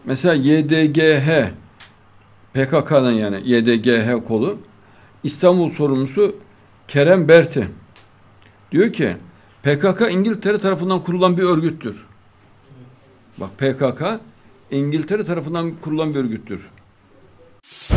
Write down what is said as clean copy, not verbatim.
Mesela YDGH, PKK'nın yani YDGH kolu, İstanbul sorumlusu Kerem Berti diyor ki PKK İngiltere tarafından kurulan bir örgüttür. Bak, PKK İngiltere tarafından kurulan bir örgüttür.